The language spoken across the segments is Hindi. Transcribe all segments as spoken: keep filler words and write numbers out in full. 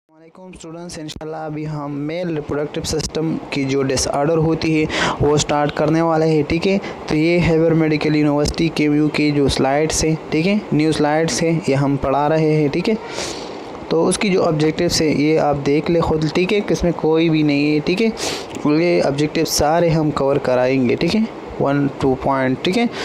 वालेकुम स्टूडेंट्स, इंशाल्लाह अभी हम मेल रिप्रोडक्टिव सिस्टम की जो डिसऑर्डर होती है वो स्टार्ट करने वाले हैं। ठीक है, तो ये हैवर मेडिकल यूनिवर्सिटी के व्यू की जो स्लाइड्स हैं, ठीक है, न्यू स्लाइड्स हैं, ये हम पढ़ा रहे हैं। ठीक है, तो उसकी जो ऑब्जेक्टिव्स है ये आप देख ले खुद। ठीक है, किसमें कोई भी नहीं है। ठीक है, ये ऑब्जेक्टिव सारे हम कवर कराएंगे। ठीक है, वन टू पॉइंट। ठीक है,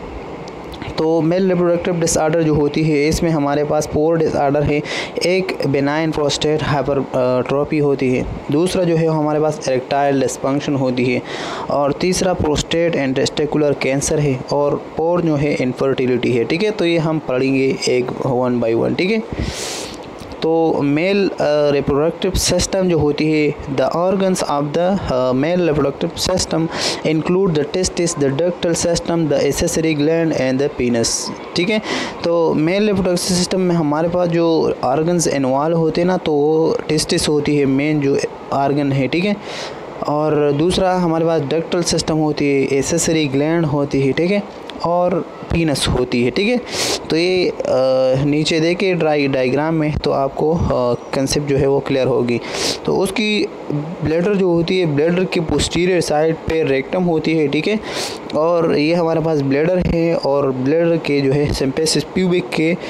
तो मेल रिप्रोडक्टिव डिसऑर्डर जो होती है इसमें हमारे पास फोर डिसऑर्डर है। एक बेनाइन प्रोस्टेट हाइपरट्रोफी होती है, दूसरा जो है हमारे पास इरेक्टाइल डिसफंक्शन होती है, और तीसरा प्रोस्टेट एंड टेस्टिकुलर कैंसर है, और और जो है इनफर्टिलिटी है। ठीक है, तो ये हम पढ़ेंगे एक वन बाय वन। ठीक है, तो मेल रिप्रोडक्टिव सिस्टम जो होती है, the organs of the male reproductive system include the testis, the ductal system, the accessory gland and the penis. ठीक है, तो मेल रिप्रोडक्टिव सिस्टम में हमारे पास जो ऑर्गन्स इन्वॉल्व होते हैं ना, तो वो टेस्टिस होती है, मेन जो ऑर्गन है। ठीक है, और दूसरा हमारे पास डक्टल सिस्टम होती है, एसेसरी ग्लैंड होती है, ठीक है, और पीनस होती है। ठीक है, तो ये आ, नीचे देखिए ड्राई डायग्राम में, तो आपको कंसेप्ट जो है वो क्लियर होगी। तो उसकी ब्लैडर जो होती है, ब्लैडर की पोस्टीरियर साइड पे रेक्टम होती है। ठीक है, और ये हमारे पास ब्लैडर है, और ब्लैडर के जो है सिम्पेसिस प्यूबिक के आ,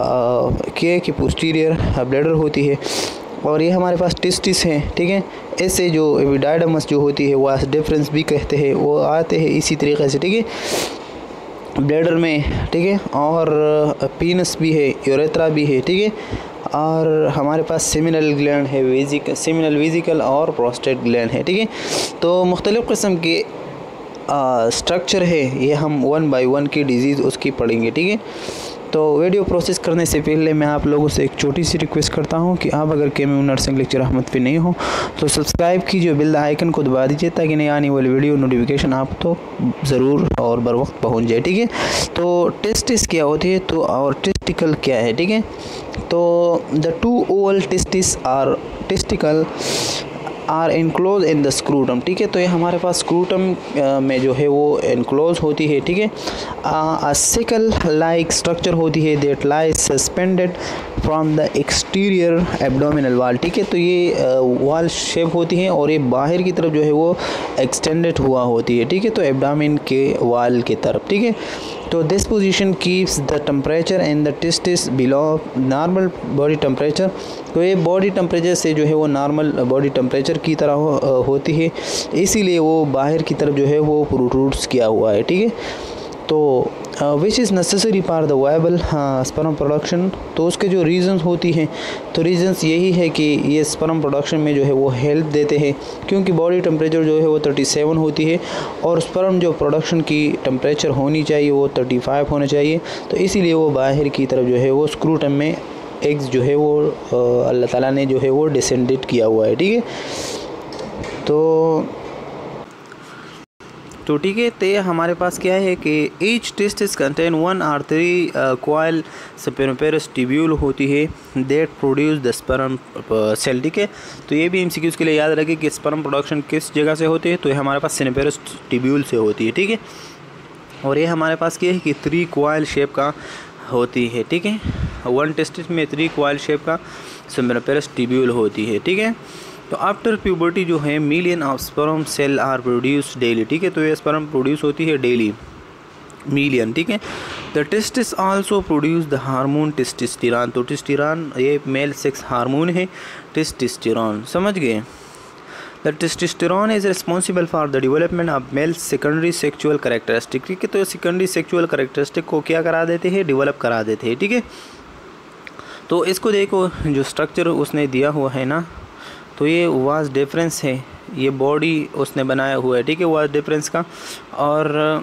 के की पोस्टीरियर ब्लैडर होती है, और ये हमारे पास टेस्टिस हैं। ठीक है, ऐसे जो एपिडाइडमस जो होती है वो डिफरेंस भी कहते हैं, वो आते हैं इसी तरीके से। ठीक है, ब्लैडर में। ठीक है, और पीनस भी है, यूरेथ्रा भी है। ठीक है, और हमारे पास सेमिनल ग्लैंड है, वेजिक सेमिनल वेजिकल और प्रोस्टेट ग्लैंड है। ठीक है, तो मुख्तलिफ़ किस्म के स्ट्रक्चर है, ये हम वन बाय वन की डिजीज़ उसकी पढ़ेंगे। ठीक है, तो वीडियो प्रोसेस करने से पहले मैं आप लोगों से एक छोटी सी रिक्वेस्ट करता हूं कि आप अगर के एम नर्सिंग लेक्चर अहमद पे नहीं हो तो सब्सक्राइब कीजिए, बेल आइकन को दबा दीजिए, ताकि नई आने वाली वीडियो नोटिफिकेशन आप तो ज़रूर और बर वक्त पहुँच जाए। ठीक है, तो टेस्टिस क्या होती है, तो और टेस्टिकल क्या है। ठीक है, तो the two oval testis are testicle are enclose in the scrotum. ठीक है, तो ये हमारे पास स्क्रूटम में जो है वो इनक्लोज होती है। ठीक है, अ सिकल लाइक स्ट्रक्चर होती है that lies suspended from the exterior abdominal wall. ठीक है, तो ये वाल शेप होती है, और ये बाहर की तरफ जो है वो एक्सटेंडेड हुआ होती है। ठीक है, तो एब्डोमिन के वाल की तरफ। ठीक है, तो this position keeps the temperature and the testis below normal body temperature. तो ये बॉडी टेम्परेचर से जो है वो नॉर्मल बॉडी टेम्परेचर की तरह हो, होती है, इसीलिए वो बाहर की तरफ जो है वो प्रोट्रूड्स किया हुआ है। ठीक है, तो which is necessary for the viable sperm production. तो उसके जो रीज़न्स होती हैं, तो रीज़न्स यही है कि ये स्पर्म प्रोडक्शन में जो है वो हेल्प देते हैं, क्योंकि बॉडी टेम्परेचर जो है वो थर्टी सेवन होती है, और स्पर्म जो प्रोडक्शन की टेम्परेचर होनी चाहिए वो थर्टी फाइव होना चाहिए। तो इसीलिए वो बाहर की तरफ जो है वो स्क्रूटम में एग्स जो है वो अल्लाह ताला ने जो है वो डिसेंडेड किया हुआ है। ठीक है, तो तो ठीक है, तो हमारे पास क्या है कि ईच टेस्टिस कंटेन वन और थ्री कॉइल स्पेरोपेरस ट्यूब्यूल होती है that produce the sperm cell. ठीक है, तो ये भी एमसीक्यूज़ के लिए याद रखें कि स्पर्म प्रोडक्शन किस जगह से होती है, तो ये हमारे पास स्पेरोपेरस ट्यूब्यूल से होती है। ठीक है, और ये हमारे पास क्या है कि थ्री कॉइल शेप का होती है। ठीक है, वन टेस्टिस में थ्री कॉइल शेप का स्पेरोपेरस ट्यूब्यूल होती है। ठीक है, तो आफ्टर प्यूबर्टी जो है million of sperm cell are produce daily. ठीक है, तो ये स्पर्म प्रोड्यूस होती है डेली, मिलियन। ठीक है, the testis also produce the hormone testosterone. तो टेस्टोस्टेरोन ये मेल सेक्स हार्मोन है, टेस्टोस्टेरोन, समझ गए। The testosterone is responsible for the development of male secondary sexual characteristic. ठीक है, तो सेकेंडरी सेक्चुअल कैरेक्टरिस्टिक को क्या करा देते हैं, डेवलप करा देते हैं। ठीक है, तो इसको देखो जो स्ट्रक्चर उसने दिया हुआ है ना, तो ये वाज डिफरेंस है, ये बॉडी उसने बनाया हुआ है। ठीक है, वाज डिफरेंस का, और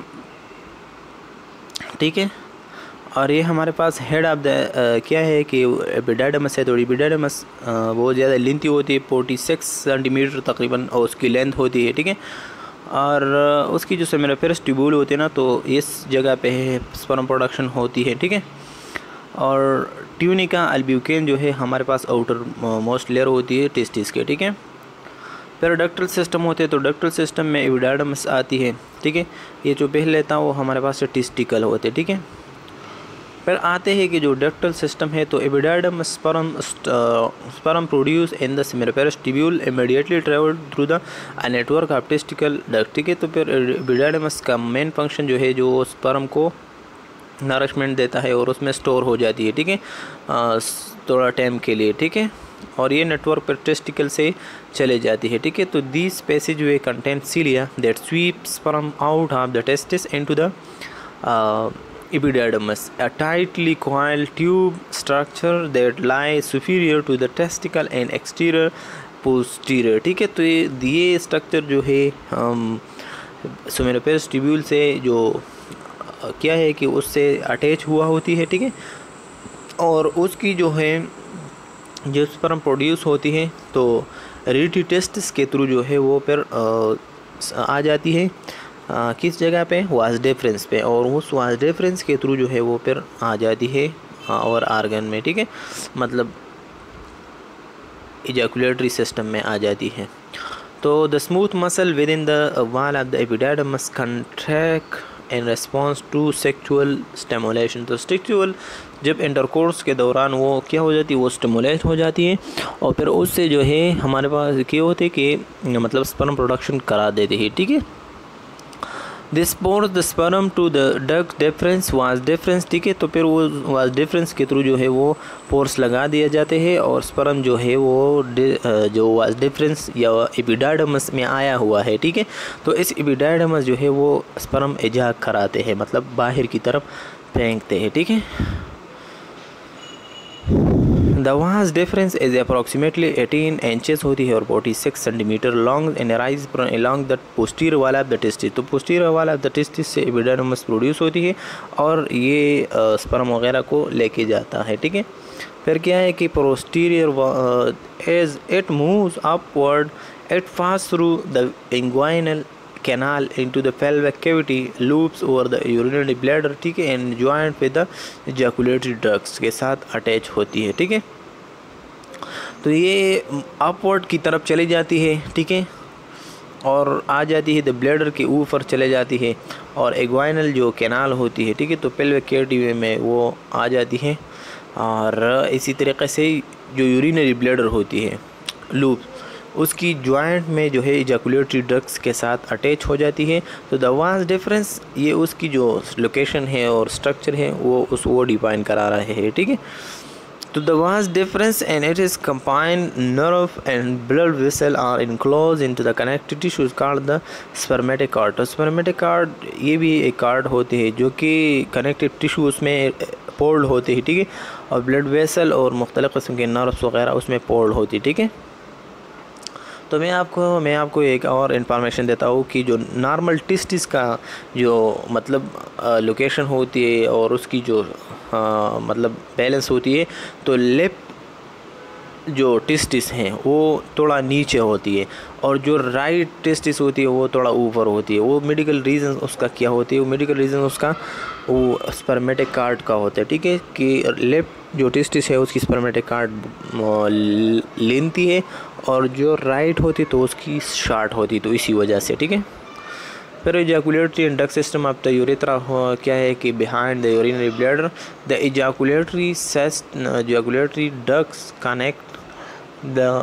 ठीक है, और ये हमारे पास हेड ऑफ द क्या है कि एपिडाइडमस है, तो एपिडाइडमस बहुत ज़्यादा लेंथी होती है, फोर्टी सिक्स सेंटीमीटर तकरीबन और उसकी लेंथ होती है। ठीक है, और उसकी जो सेमिनिफेरस ट्यूब्यूल होती है ना, तो इस जगह पे है स्पर्म प्रोडक्शन होती है। ठीक है, और ट्यूनिका अल्ब्यूकेन जो है हमारे पास आउटर मोस्ट लेयर होती है टेस्टिस के। ठीक है, फिर डक्टल सिस्टम होते हैं, तो डक्टल सिस्टम में एपिडाइडमस आती है। ठीक है, ये जो पहले था वो हमारे पास टेस्टिकल होते हैं। ठीक है, फिर आते हैं कि जो डक्टल सिस्टम है, तो epididymis sperm sperm produce in the seminiferous tubule immediately travel through the network of testicle duct. ठीक है, तो फिर एपिडाइडमस का मेन फंक्शन जो है जो स्पर्म को नरिशमेंट देता है और उसमें स्टोर हो जाती है। ठीक है, थोड़ा टाइम के लिए। ठीक है, और ये नेटवर्क पर टेस्टिकल से चले जाती है। ठीक है, तो this passage way content cilia that sweep sperm out of the testis into the epididymis, a tightly coiled tube structure that lies superior to the testicle and exterior posterior। ठीक है, तो ये ये स्ट्रक्चर जो है सेमिनिफेरस ट्यूब्यूल से जो क्या है कि उससे अटैच हुआ होती है। ठीक है, और उसकी जो है जो स्पर्म प्रोड्यूस होती है तो रीटी टेस्टिस के थ्रू जो है वो फिर आ जाती है आ, किस जगह पे, वास डिफरेंस पे, और उस वास डिफरेंस के थ्रू जो है वो फिर आ जाती है और आर्गन में। ठीक है, मतलब इजैकुलेटरी सिस्टम में आ जाती है। तो the smooth muscle within the wall of the epididymis contract in response to sexual stimulation. तो सेक्सुअल जब इंटरकोर्स के दौरान वो क्या हो जाती है, वो स्टिमुलेट हो जाती है और फिर उससे जो है हमारे पास क्या होते हैं कि मतलब स्पर्म प्रोडक्शन करा देते हैं। ठीक है, this pours the sperm to the duct deferens vas deferens. ठीक है, तो फिर वो वास डिफरेंस के थ्रू जो है वो पोर्स लगा दिए जाते हैं और स्पर्म जो है वो जो वास डिफरेंस या एपिडाइडमस में आया हुआ है। ठीक है, तो इस एपिडाइडमस जो है वो स्पर्म इजाक कराते हैं, मतलब बाहर की तरफ फेंकते हैं। ठीक है, the vas deferens is approximately eighteen inches होती है और forty six centimetre long and rise along the posterior wall of the testis. तो posterior wall of the testis से एपिडाइडमस प्रोड्यूस होती है और ये स्पर्म वगैरह को लेके जाता है। ठीक है, फिर क्या है कि posterior edge it moves upward it pass through the inguinal canal into the pelvic cavity, loops over the urinary bladder। ठीक है, and joint with the ejaculatory ducts के साथ अटैच होती है। ठीक है, तो ये अपवर्ड की तरफ चली जाती है। ठीक है, और आ जाती है द ब्लैडर के ऊपर चले जाती है और एग्वाइनल जो कैनाल होती है। ठीक है, तो पेल्विक कैविटी में वो आ जाती है और इसी तरीके से जो यूरिनरी ब्लैडर होती है लूप, उसकी जॉइंट में जो है इजैकुलेटरी डक्ट्स के साथ अटैच हो जाती है। तो द वास डिफरेंस ये उसकी जो लोकेशन है और स्ट्रक्चर है वो उस वो डिफाइन करा रहे हैं। ठीक है, तो the vas deferens and it is combined nerve and blood vessel are enclose into the connective tissues called the spermatic cord. तो स्पर्मेटिक कार्ड ये भी एक कार्ड होते हैं जो कि कनेक्टिव टिश्यू उसमें पोल्ड होते हैं। ठीक है, और ब्लड वेसल और मुख्तलिफ़ किस्म के नर्व्स वगैरह उसमें पोल्ड होती है। ठीक है, तो मैं आपको मैं आपको एक और इन्फॉर्मेशन देता हूँ कि जो नॉर्मल टेस्टिस का जो मतलब लोकेशन होती है और उसकी जो आ, मतलब बैलेंस होती है, तो लेफ्ट जो टेस्टिस हैं वो थोड़ा नीचे होती है और जो राइट टेस्टिस होती है वो थोड़ा ऊपर होती है। वो मेडिकल रीज़न उसका क्या होती है, वो मेडिकल रीज़न उसका वो स्पर्मेटिक कार्ड का होता है। ठीक है, कि लेफ्ट जो टेस्टिस है उसकी स्पर्मेटिक कार्ड लेंथी है और जो राइट होती तो उसकी शार्ट होती, तो इसी वजह से। ठीक है, फिर ejaculatory and duct system of the urethra क्या है कि behind the urinary bladder the ejaculatory सेस्ट ejaculatory ducts connect the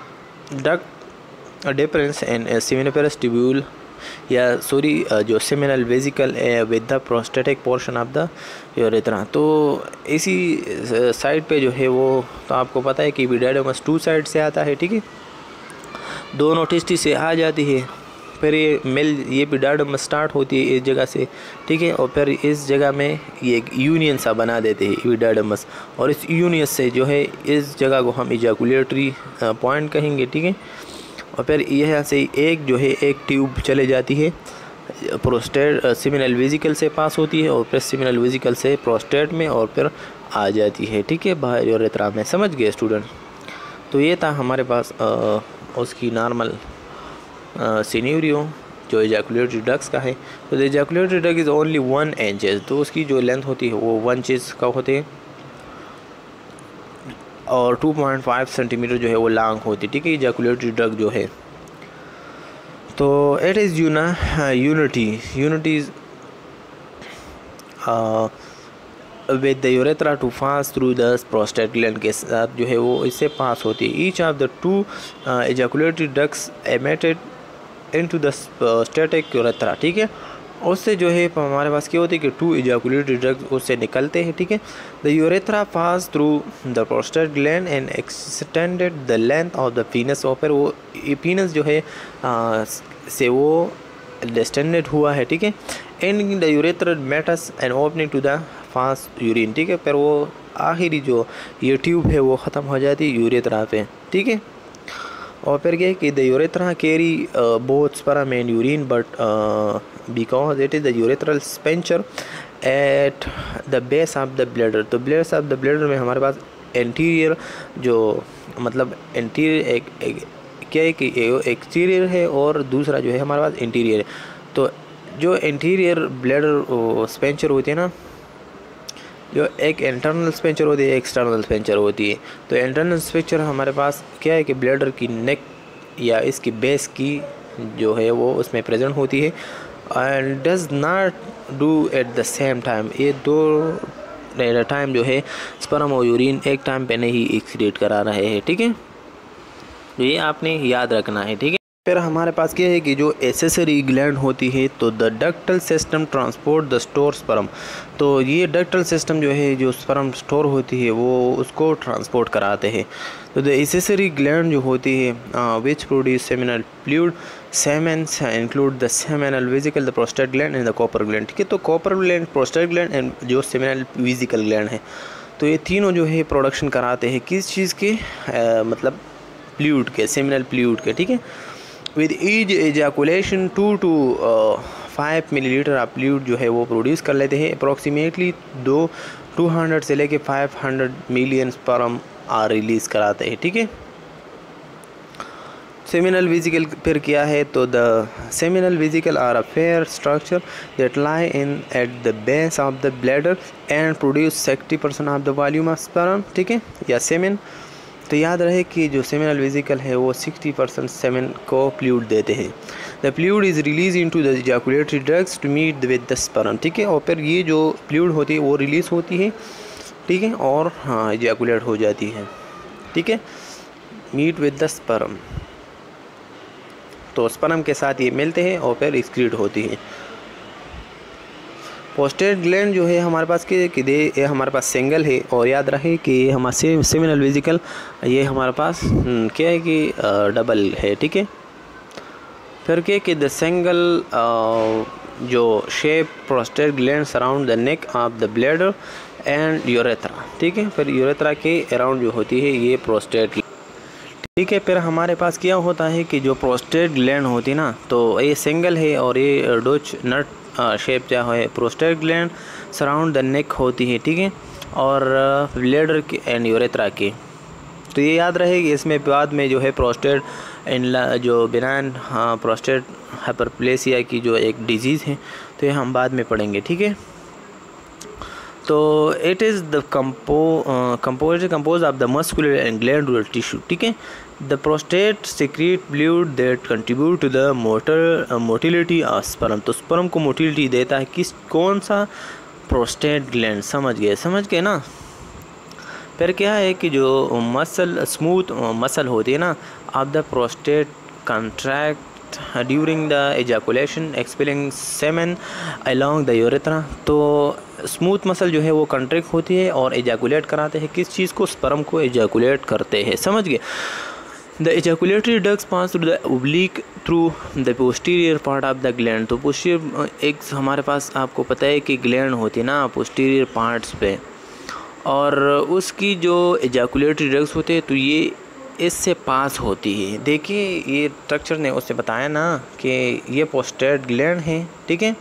duct deferens and seminiferous tubule या सॉरी जो seminal vesicle with the prostatic portion of the urethra. तो इसी साइड पे जो है वो, तो आपको पता है कि एपिडाइडमस टू साइड से आता है। ठीक है, दोनों टेस्टिस से आ जाती है, फिर ये मेल ये एपिडाइडमस स्टार्ट होती है इस जगह से। ठीक है, और फिर इस जगह में ये एक यूनियन सा बना देते हैं एपिडाइडमस, और इस यूनियन से जो है इस जगह को हम इजैकुलेटरी पॉइंट कहेंगे। ठीक है, और फिर यहाँ से एक जो है एक ट्यूब चले जाती है प्रोस्टेट सेमिनल वेसिकल से पास होती है और फिर सेमिनल वेसिकल से प्रोस्टेट में और फिर आ जाती है। ठीक है, बाहर यूरेथ्रा में। समझ गए स्टूडेंट? तो ये था हमारे पास आ, उसकी नॉर्मल सिनेरियो जो इजैकुलेटरी डक्ट्स का है। तो the ejaculatory duct is only one inches, तो उसकी जो लेंथ होती है वो वन इंचेस का होते हैं और टू पॉइंट फाइव सेंटीमीटर जो है वो लॉन्ग होती है। ठीक है, इजैकुलेटरी डक्ट जो है, तो इट इज़ यूना unity unity with the urethra to pass through the prostate gland के साथ जो है वो इससे पास होती है। Each of the two ejaculatory ducts emitted into the static urethra, ठीक है। उससे जो है हमारे पास क्या होती है कि टू एजाकुलेटरी डक्ट्स उससे निकलते हैं, ठीक है। The urethra pass through the prostate gland and extended the length of the penis, और फिर वो पीनस जो है आ, से वो डिस्टेंडेड हुआ है, ठीक है। And the urethra meatus and opening to the fast urine, ठीक है। फिर वो आखिरी जो ये ट्यूब है वो ख़त्म हो जाती है यूरेथ्रा पे, ठीक है। और फिर क्या है कि the urethra carry both sperm and urine but because it is the urethral sphincter at the base of the bladder. तो बेस ऑफ द ब्लैडर में हमारे पास एंटीरियर जो मतलब एंटीरियर एक, एक क्या है कि एक्सटीरियर है और दूसरा जो है हमारे पास इंटीरियर है। तो जो इंटीरियर ब्लैडर स्पेंचर होती है ना, जो एक इंटरनल स्पेंचर होती है, एक्सटर्नल स्पेंचर होती है। तो इंटरनल स्पेंचर हमारे पास क्या है कि ब्लैडर की नेक या इसकी बेस की जो है वो उसमें प्रेजेंट होती है and does not do at the same time. ये दो एट अ टाइम जो है स्पर्म और यूरिन एक टाइम पे नहीं एक्सक्रीट करा रहे हैं, ठीक है। तो ये आपने याद रखना है, ठीक है। फिर हमारे पास क्या है कि जो एसेसरी ग्लैंड होती है तो the ductal system transport the store sperm. तो ये डक्टल सिस्टम जो है जो स्पर्म स्टोर होती है वो उसको ट्रांसपोर्ट कराते हैं। तो द एसेसरी ग्लैंड जो होती है which produce seminal fluid semens include the seminal vesicle the prostate gland and the Cowper gland, ठीक है। तो Cowper gland, prostate gland and जो सेमिनल वेसिकल ग्लैंड है, तो ये तीनों जो है प्रोडक्शन कराते हैं किस चीज़ के आ, मतलब फ्लूइड के, सेमिनल फ्लूइड के, ठीक है। With each ejaculation two to five millilitre of fluid जो है वो प्रोड्यूस कर लेते हैं। अप्रॉक्सीमेटली दो टू हंड्रेड से लेके five hundred million sperm are release कराते हैं, ठीक है। सेमिनल वेसिकल फिर क्या है, तो the seminal vesicle are a fair structure that lie in at the base of the bladder and produce sixty percent of the volume of sperm, ठीक है, या सेमेन। तो याद रहे कि जो सेमिनल वेसिकल है वो सिक्सटी परसेंट सेमेन को फ्लूइड देते हैं। The fluid is release into the ejaculatory drugs to meet with the sperm, ठीक है। और फिर ये जो फ्लूइड होती है वो रिलीज़ होती है, ठीक है, और हाँ एजाकुलेट हो जाती है, ठीक है, मीट विद द स्पर्म। तो स्पर्म के साथ ये मिलते हैं और फिर एक्सक्रीट होती है। प्रोस्टेट ग्लैंड जो है हमारे पास के कि दे ये हमारे पास सिंगल है, और याद रहे कि हमारे सेमिनल वेसिकल ये हमारे पास क्या है कि डबल है, ठीक है। फिर क्या कि द सिंगल जो shape prostate gland surround the neck of the bladder and urethra, ठीक है। फिर यूरेथ्रा के अराउंड जो होती है ये प्रोस्टेट, ठीक है। फिर हमारे पास क्या होता है कि जो प्रोस्टेट ग्लैंड होती है ना, तो ये सिंगल है और ये डोच नट शेप क्या है prostate gland surround the neck होती है, ठीक है, और ब्लैडर के एंड यूरेथ्रा के। तो ये याद रहे कि इसमें बाद में जो है प्रोस्टेट इन जो बिनाइन हाँ प्रोस्टेट हाइपरप्लेसिया की जो एक डिजीज़ है तो ये हम बाद में पढ़ेंगे, ठीक है। तो it is the compo compose compose of the muscular and glandular tissue, ठीक है। The prostate secrete fluid that contribute to the motor motility of sperm. तो स्पर्म को मोटिलिटी देता है किस कौन सा प्रोस्टेट ग्लैंड, समझ गए समझ गए ना। फिर क्या है कि जो मसल स्मूथ मसल होती है ना of the prostate contract during the ejaculation expelling semen along the urethra. तो स्मूथ मसल जो है वो कंट्रैक्ट होती है और एजाकुलेट कराते हैं किस चीज़ को, स्पर्म को एजाकुलेट करते हैं, समझ गए। The ejaculatory ducts pass through the oblique through the posterior part of the gland. तो पोस्टीरियर एक हमारे पास आपको पता है कि ग्लैंड होती है ना पोस्टीरियर पार्ट्स पे, और उसकी जो एजाकुलेटरी डक्ट्स होते हैं तो ये इससे पास होती है। देखिए ये स्ट्रक्चर ने उससे बताया ना कि ये पोस्टेट ग्लैंड है, ठीक है,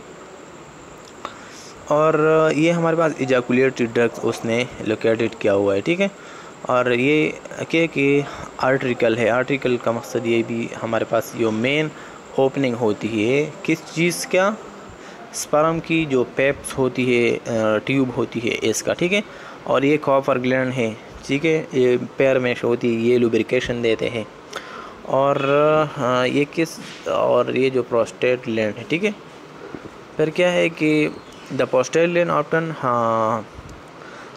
और ये हमारे पास एजाकुलेटरी डक्ट्स उसने लोकेटेड किया हुआ है, ठीक है। और ये क्या कि आर्ट्रिकल है, आर्ट्रिकल का मकसद ये भी हमारे पास जो मेन ओपनिंग होती है किस चीज़ का, स्पर्म की जो पेप्स होती है ट्यूब होती है इसका, ठीक है। और ये कॉपर ग्लैंड है, ठीक है, ये पैर में होती है, ये लुब्रिकेशन देते हैं। और हाँ ये किस और ये जो प्रोस्टेट ग्लैंड है, ठीक है। फिर क्या है कि द प्रोस्टेट ग्लैंड ऑप्टन हाँ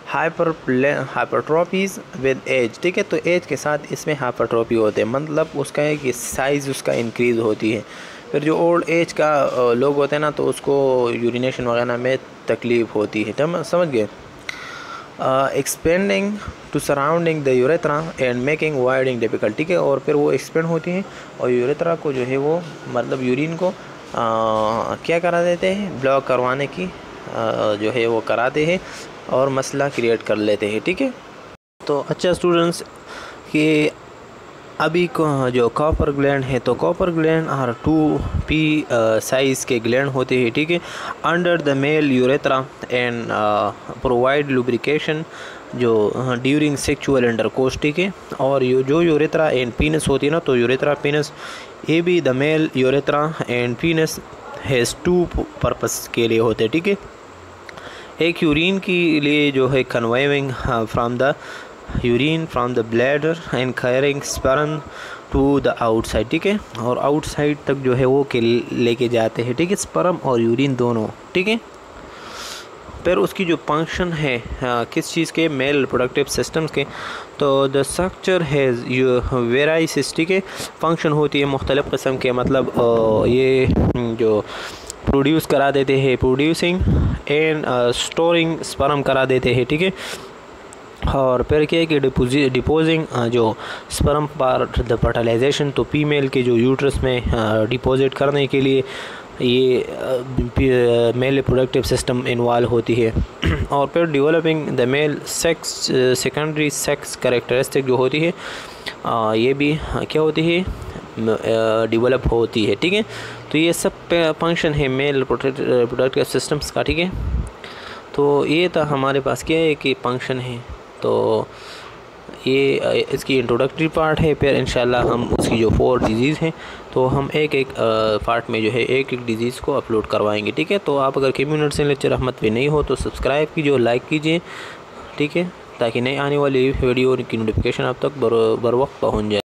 हाइपर हाइपरट्रॉपीज विद एज, ठीक है। तो एज के साथ इसमें हाइपरट्रॉपी होते हैं, मतलब उसका है कि साइज़ उसका इंक्रीज़ होती है। फिर जो ओल्ड एज का लोग होते हैं ना, तो उसको यूरिनेशन वगैरह में तकलीफ़ होती है, तब समझ गए। Expanding to surrounding the urethra and making voiding difficult, ठीक है। और फिर वो एक्सपेंड होती हैं और यूरेथ्रा को जो है वो मतलब यूरिन को आ, क्या करा देते हैं, ब्लॉक करवाने की आ, जो है वो कराते हैं और मसला क्रिएट कर लेते हैं, ठीक है। तो अच्छा स्टूडेंट्स कि अभी को जो कॉपर ग्लैंड है, तो Cowper gland are two pea size के ग्लैंड होते हैं, ठीक है, under the male urethra and provide lubrication जो ड्यूरिंग सेक्चुअल इंटरकोर्स, ठीक है। और यो जो यूरेथ्रा एंड पीनस होती है ना, तो यूरेथ्रा पीनस ये भी the male urethra and penis has two purpose के लिए होते हैं, ठीक है। एक यूरिन के लिए जो है conveying from the urine from the bladder and carrying sperm to the outside, ठीक है। और आउटसाइड तक जो है वो के लेके जाते हैं, ठीक है, स्पर्म और यूरिन दोनों, ठीक है। फिर उसकी जो फंक्शन है आ, किस चीज़ के, मेल रिप्रोडक्टिव सिस्टम्स के, तो द स्ट्रक्चर हैज़ वेराइसिस, ठीक है। फंक्शन होती है मुख्तलिफ़ किस्म के, मतलब आ, ये जो प्रोड्यूस करा देते हैं, प्रोड्यूसिंग एंड स्टोरिंग स्पर्म करा देते हैं, ठीक है। और फिर क्या है कि डिपोजि डिपोजिंग जो स्पर्म पर द फर्टिलाइजेशन, तो फीमेल के जो यूट्रस में डिपॉजिट करने के लिए ये मेल रिप्रोडक्टिव सिस्टम इन्वॉल्व होती है। और फिर developing the male sex secondary sex characteristic जो होती है आ, ये भी क्या होती है, डेवलप होती है, ठीक है। तो ये सब फंक्शन है मेल रिप्रोडक्टिव सिस्टम्स का, ठीक है। तो ये था हमारे पास क्या है कि फंक्शन है, तो ये इसकी इंट्रोडक्टरी पार्ट है। फिर इंशाल्लाह हम उसकी जो फोर डिजीज़ हैं, तो हम एक एक पार्ट में जो है एक एक डिजीज़ को अपलोड करवाएंगे, ठीक है। तो आप अगर कम्युनिटी से लेक्चर अहमद पे नहीं हो तो सब्सक्राइब कीजिए और लाइक कीजिए, ठीक है, ताकि नई आने वाली वीडियो की नोटिफिकेशन आप तक बर बर वक्त पहुँच जाए।